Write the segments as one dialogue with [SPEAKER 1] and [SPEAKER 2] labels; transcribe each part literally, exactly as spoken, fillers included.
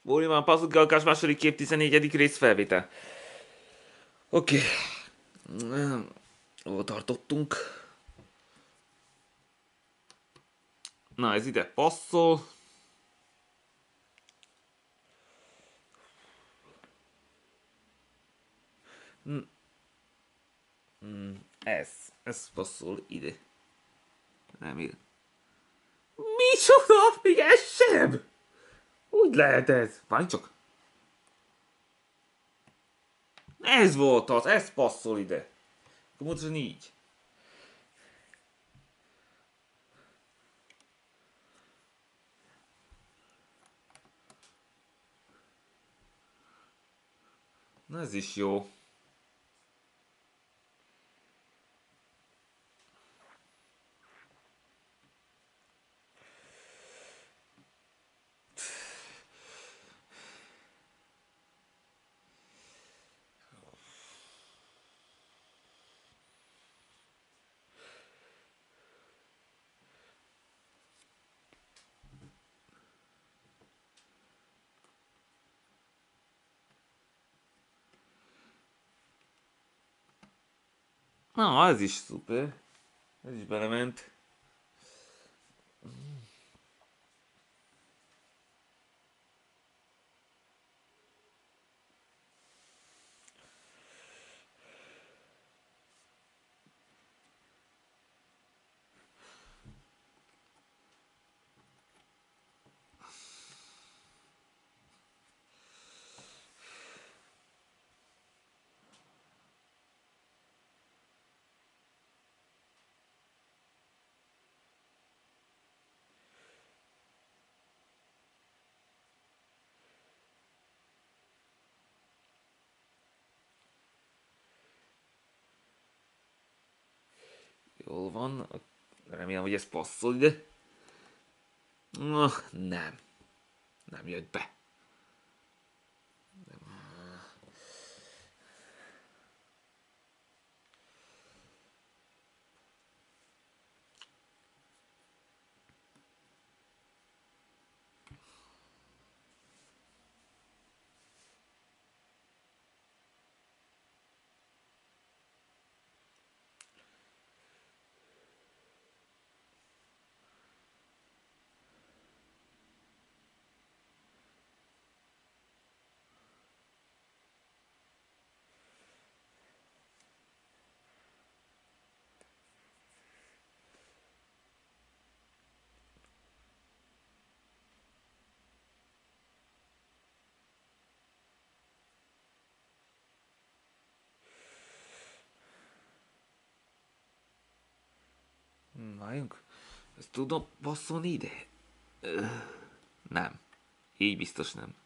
[SPEAKER 1] Bóliman Passzutgalkás második kép tizennégyedik rész felvétel. Oké. Okay. Hol tartottunk? Na, ez ide passzol. Ez. Ez passzol ide. Nem ír. Micsoda? Még ez sem? Úgy lehet ez? Várj csak. Ez volt az, ez passzol ide. Akkor mutasd így. Na ez is jó. Na, ez is szuper. Ez is belement. Jól van. Remélem, hogy ez passzol ide. No, nem. Nem jött be. Várjunk. Ezt tudom passzolni ide? Ö, nem. Így biztos nem.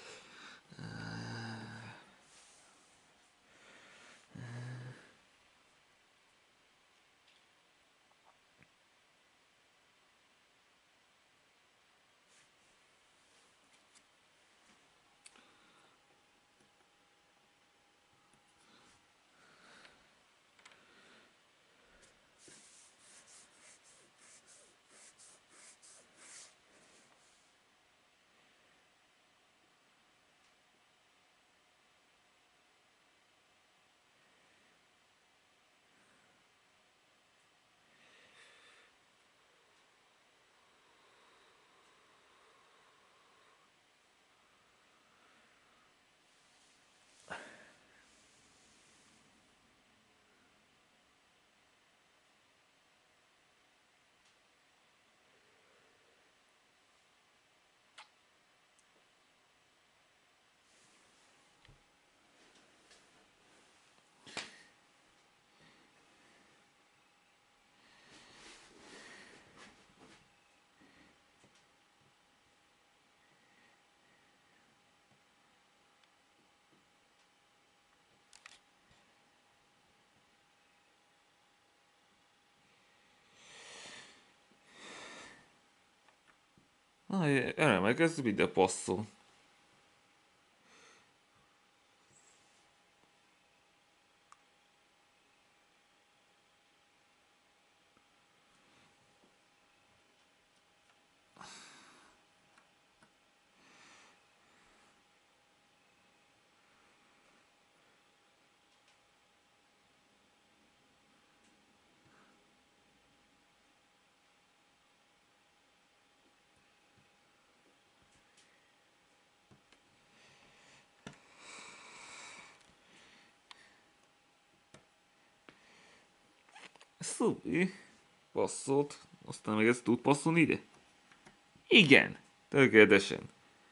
[SPEAKER 1] Na, erre meg ez ide passzol. Szupi. Passzolt. Aztán meg ez tud passzolni ide? Igen. Tökéletesen.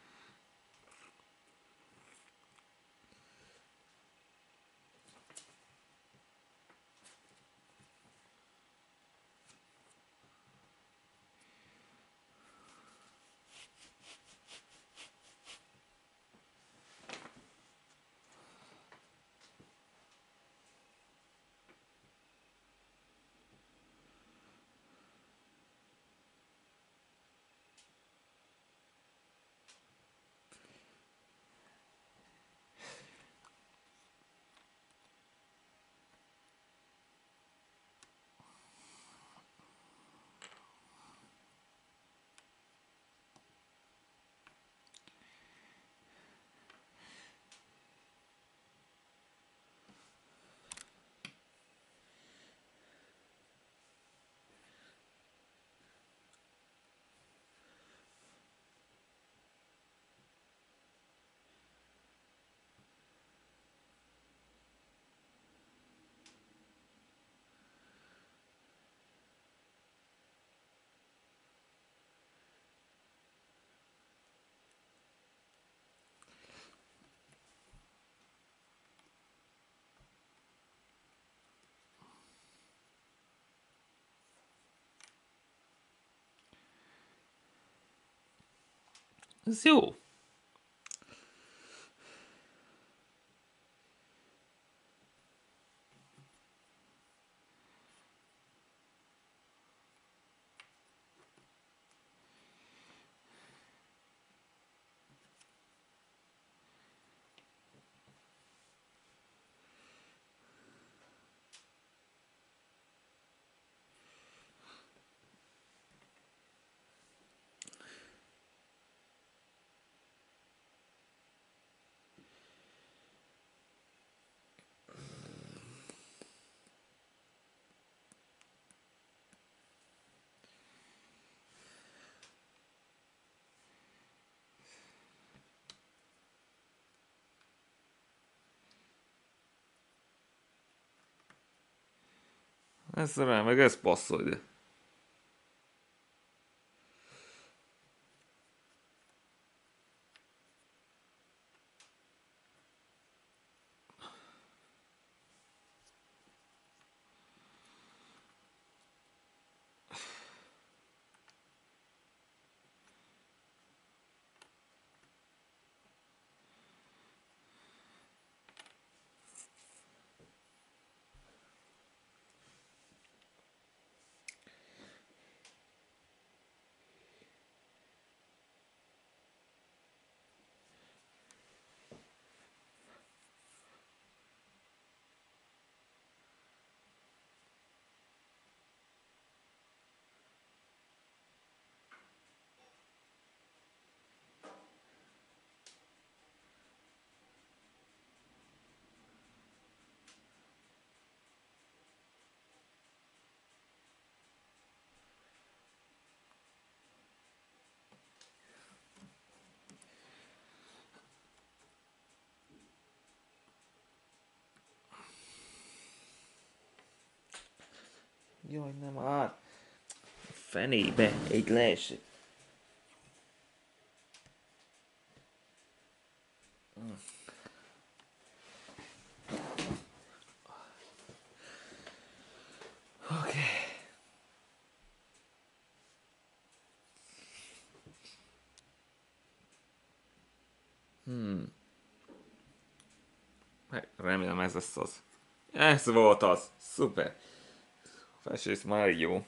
[SPEAKER 1] Ez jó. Ez rá, meg ez passzol ide. Jaj, nem áll. Fenébe, egy leesett. Oké. Okay. Hmm. Remélem ez lesz az. Ez volt az. Szuper. Felsősz már jó.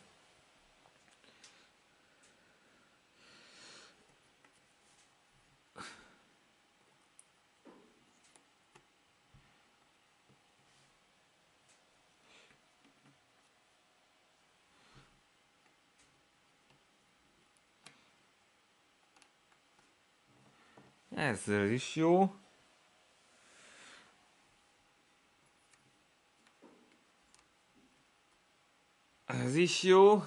[SPEAKER 1] Ezzel is jó. Ez is jó.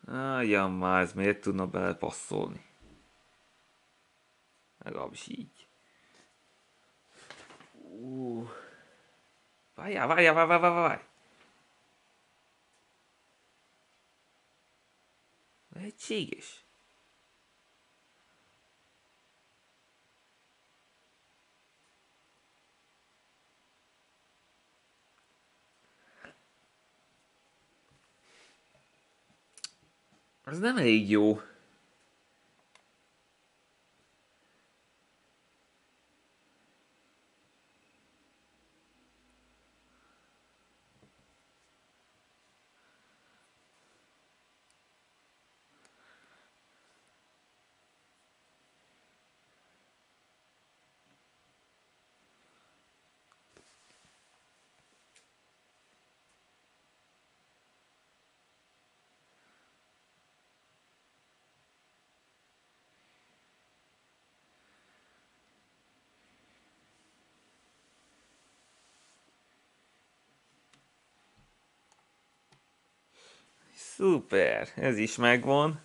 [SPEAKER 1] Álljam már, ez miért tudna belepasszolni? Legalábbis így. Uh. Várjál, várjál, várjál, várjál, várjál. Lehetséges. Az nem elég jó. Szuper, ez is megvan.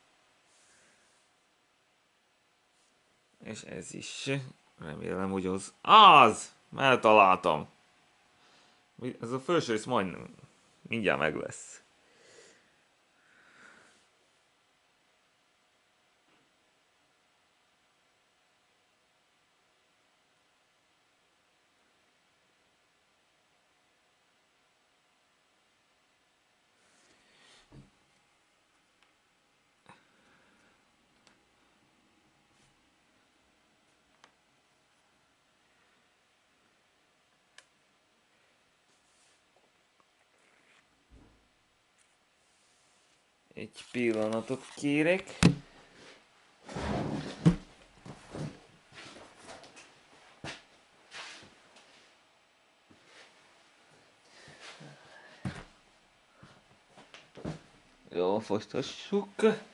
[SPEAKER 1] És ez is. Remélem, hogy az... Az! Már találtam. Ez a felső rész majdnem mindjárt meg lesz. Egy pillanatot kérek. Jó, folytassuk.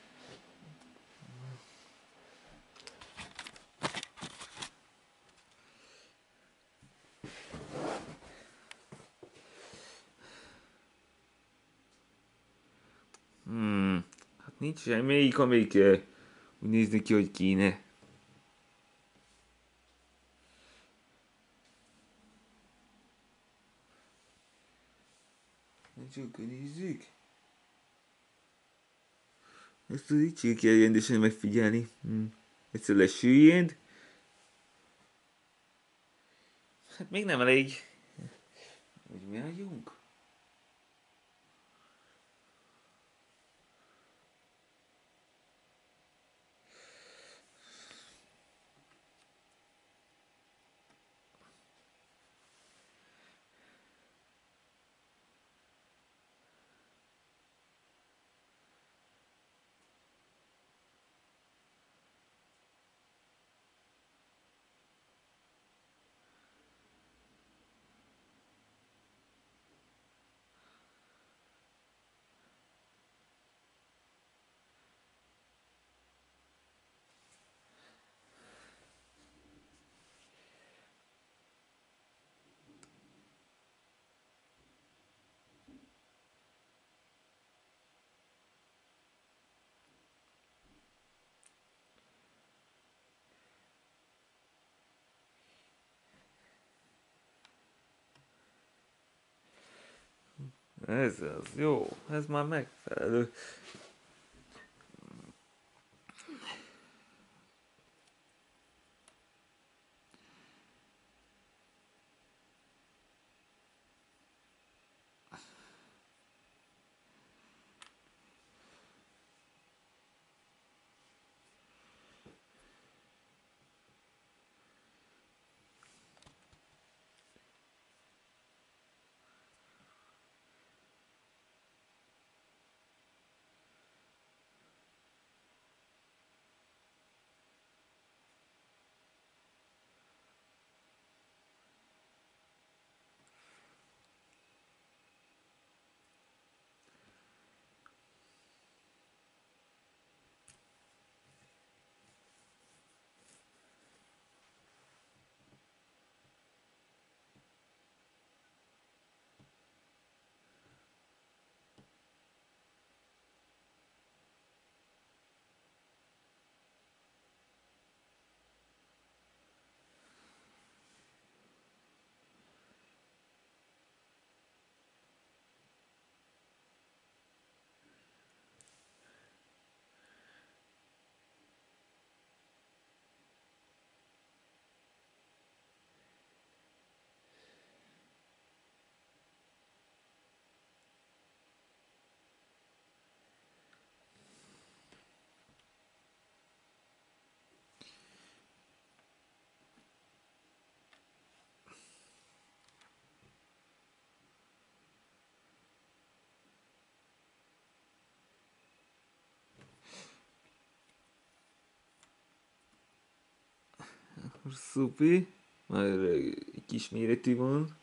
[SPEAKER 1] Hmm, hát nincs semmelyik, amelyik uh, úgy néz ki, hogy kéne. Csak nézzük. Ezt úgy így kell rendesen megfigyelni. Hmm. Egyszer lesüljed. Hát még nem elég. Hogy mi álljunk? Ez az, jó, ez már megfelelő. Szupi. Már egy kis méretű van.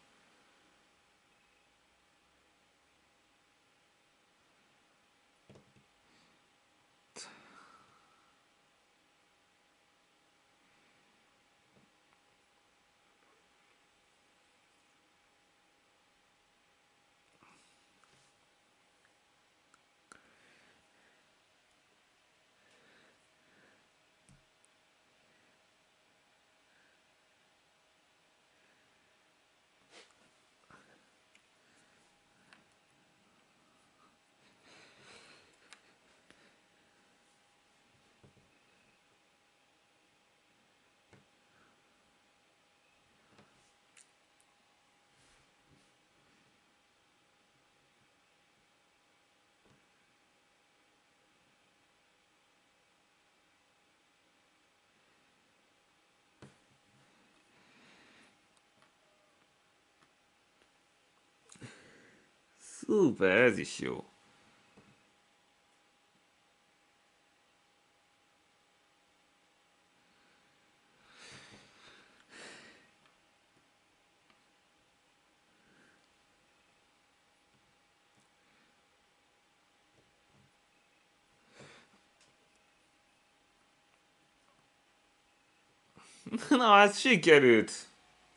[SPEAKER 1] Szuper, ez is jó. Na, ez sikerült.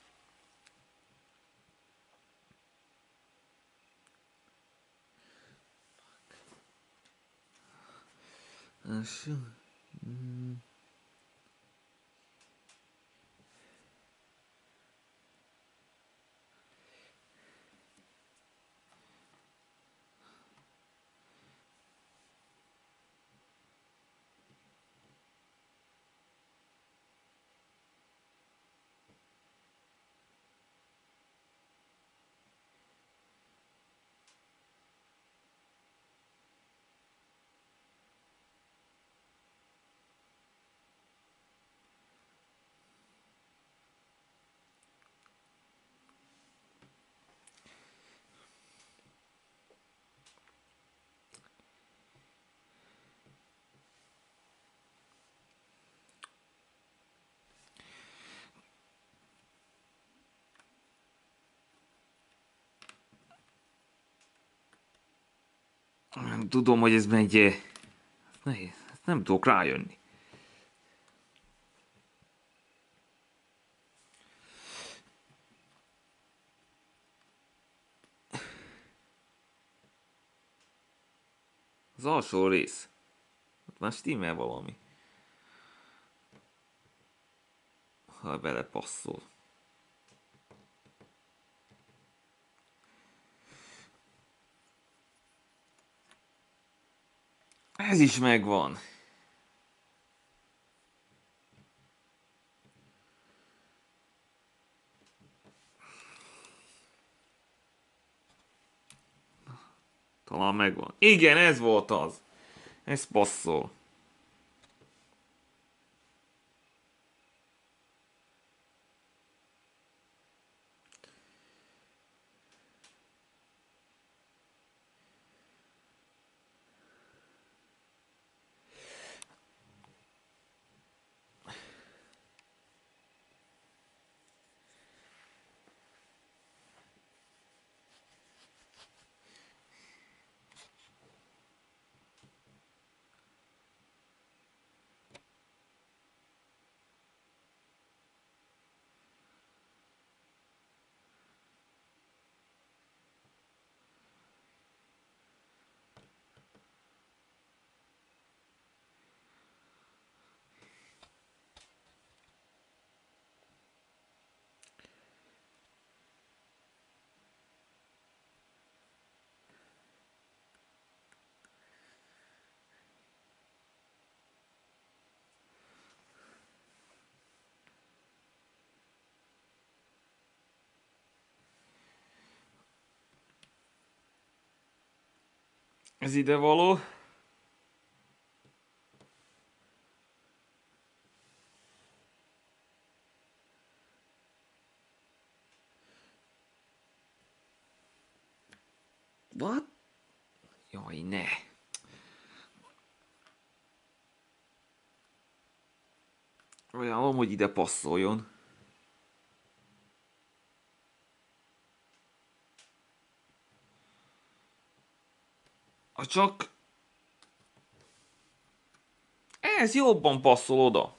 [SPEAKER 1] Nem tudom, hogy ez megy. Ez nehéz. Ezt nem tudok rájönni. Az alsó rész. Ott már stimmel valami. Ha bele passzol. Ez is megvan. Talán megvan. Igen, ez volt az. Ez passzol. Ez ide való. What? Jaj, ne. Ajánlom, hogy ide passzoljon. Ha csak... Ez jobban passzol oda.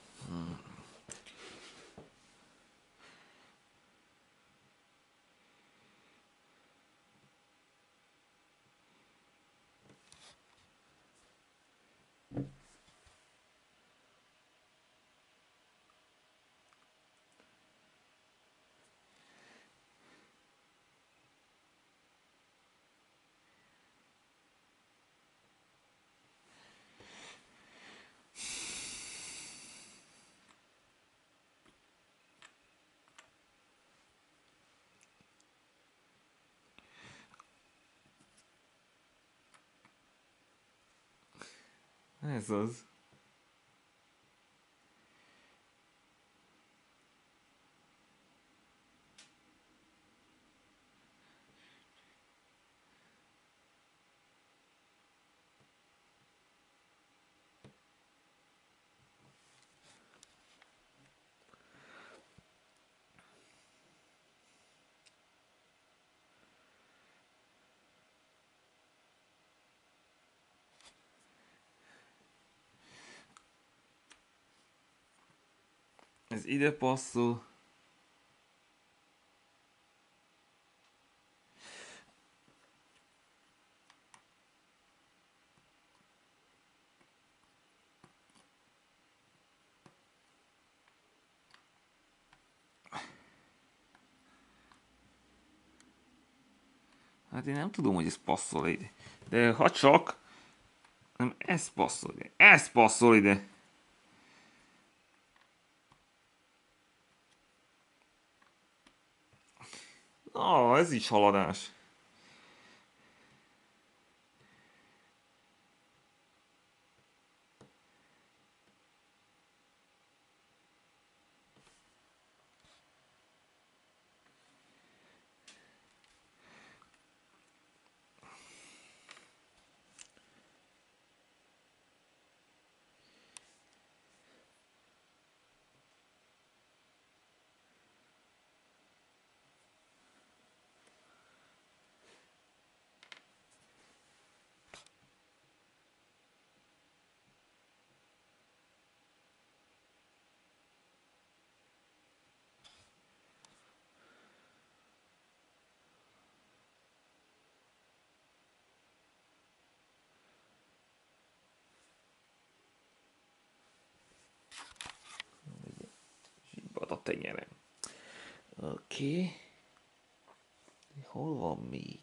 [SPEAKER 1] Ez az. Ez ide passzol. Hát én nem tudom, hogy ez passzol ide. De ha csak... Nem, ez passzol ide. Ez passzol ide. Ah, ez is haladás. Zsibbad a tenyerem. Oké. Okay. Hol van még?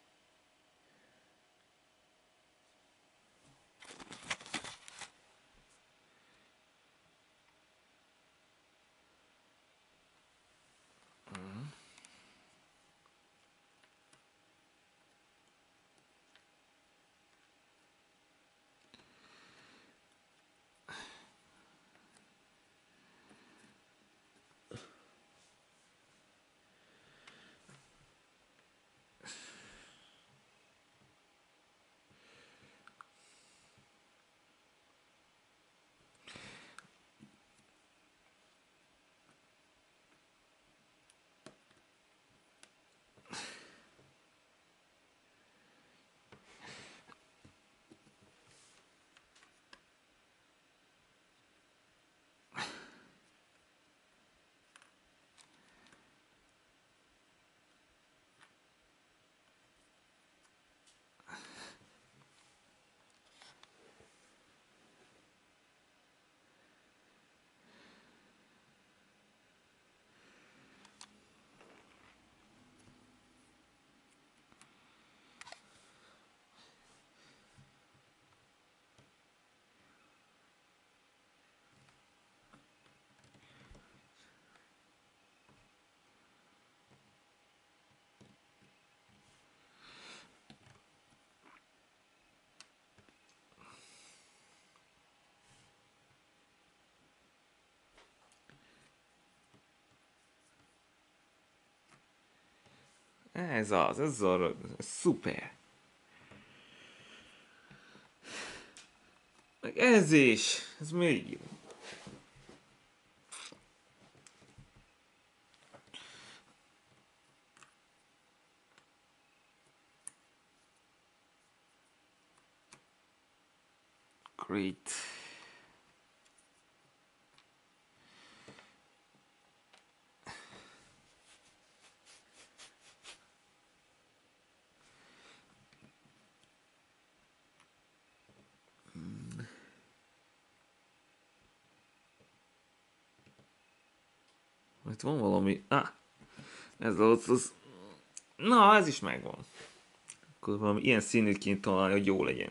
[SPEAKER 1] Ez az, ez az, ez szuper. Meg ez is, ez még jó. Great. Itt van valami... Ah! Ez az, az... Na, ez is megvan. Akkor valami ilyen színűt kéne találni, hogy jó legyen.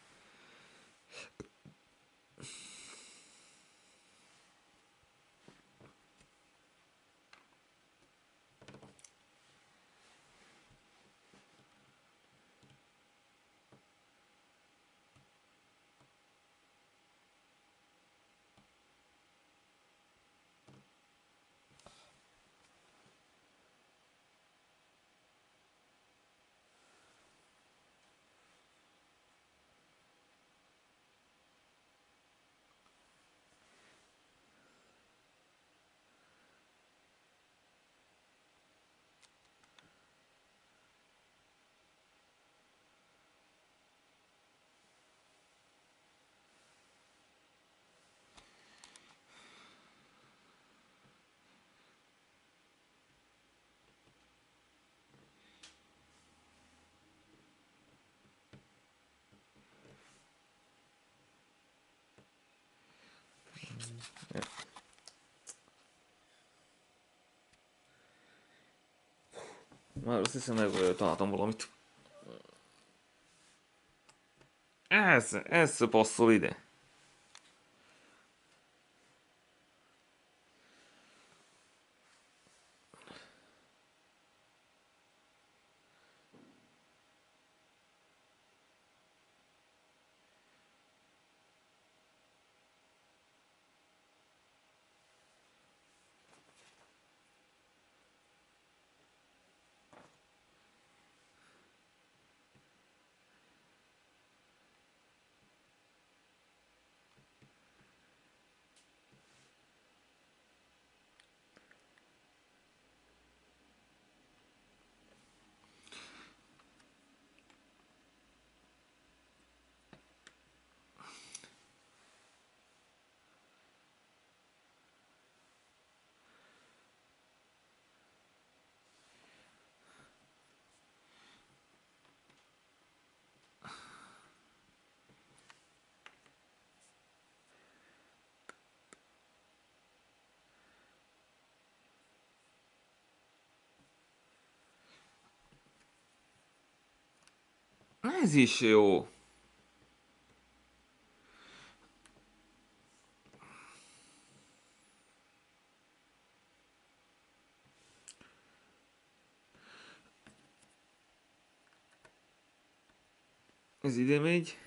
[SPEAKER 1] Már azt hiszem, meg találtam valamit. Ez, ez passzol ide. Ez is jó. Ez ide megy.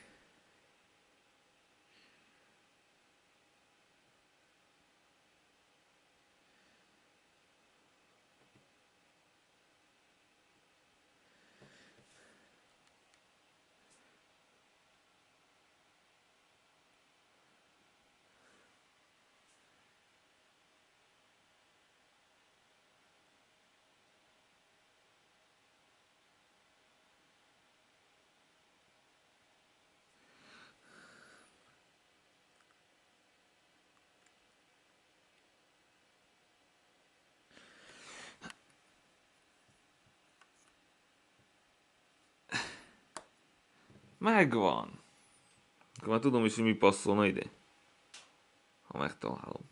[SPEAKER 1] Megvan. Akkor már tudom is, hogy mi passzolna ide. Ha megtalálom.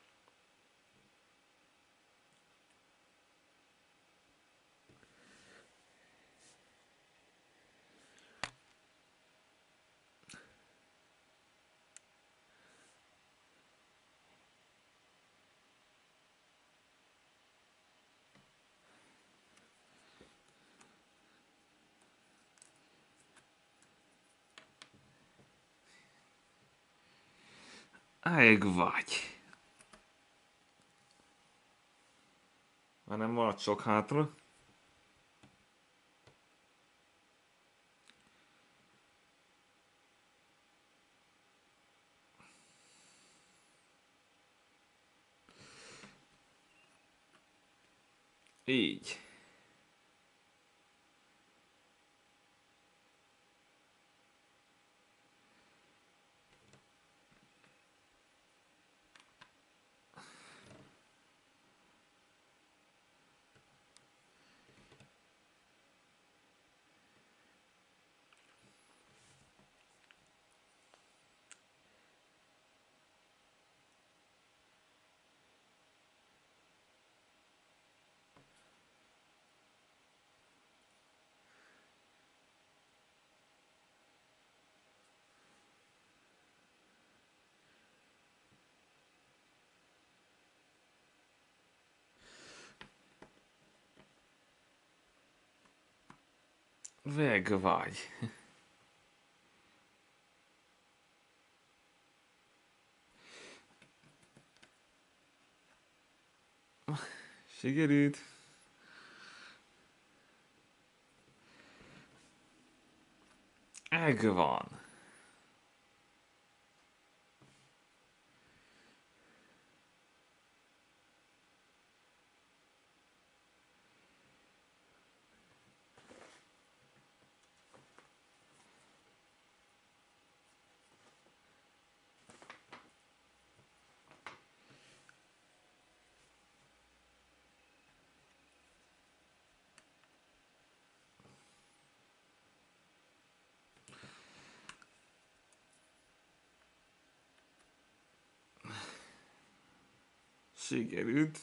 [SPEAKER 1] Ég vagy. Már nem maradt sok hátra. Így. Meg vagy. Sikerült. Megvan. Sikerült.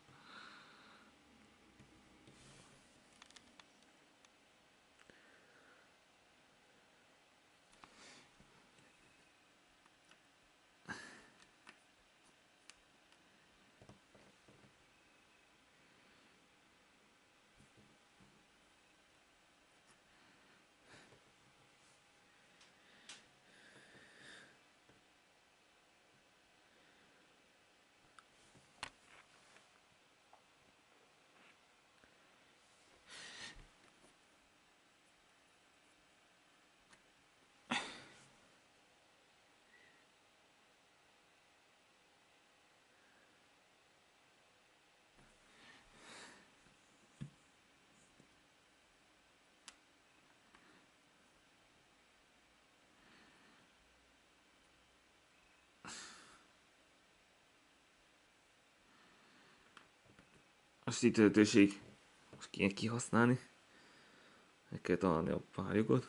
[SPEAKER 1] Azt itt lehetőség. Most kéne kihasználni. Meg kell találni a párjukat.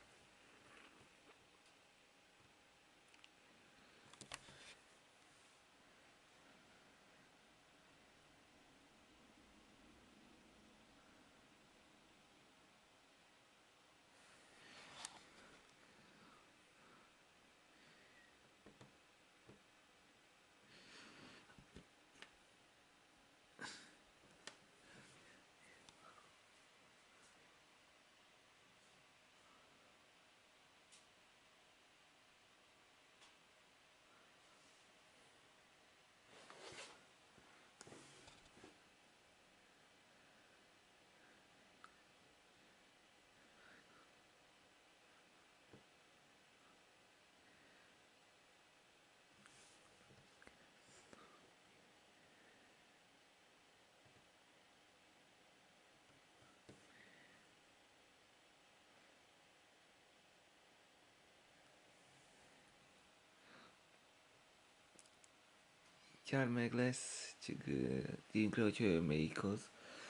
[SPEAKER 1] Mindjárt meg lesz, csak tűnkre, hogy ő melyik az.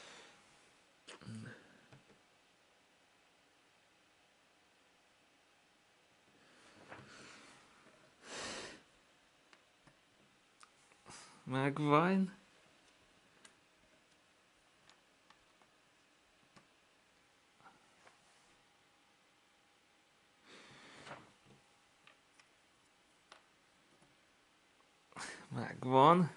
[SPEAKER 1] Megvan. Megvan.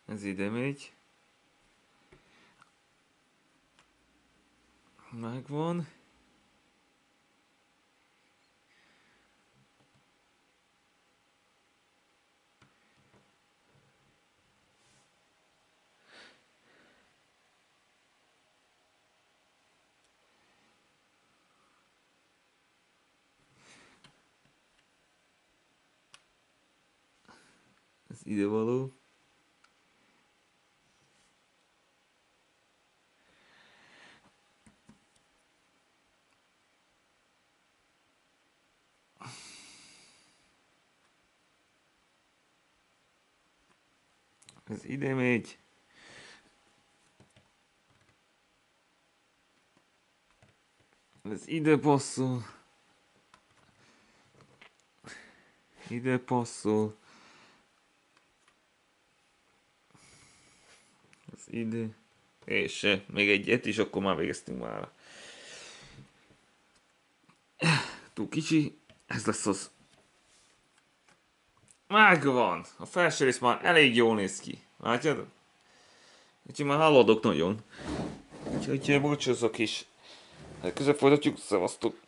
[SPEAKER 1] Ez ide megy. Megvan. Ez ide való. Ez ide megy. Ez ide passzol. Ide passzol. Ez ide. És se. Még egyet is, akkor már végeztünk már. Túl kicsi. Ez lesz az. Megvan. A felső rész már elég jól néz ki. Látjad? Úgyhogy már haladok nagyon. Úgyhogy búcsúzzak is. Legközelebb folytatjuk. Szevasztok.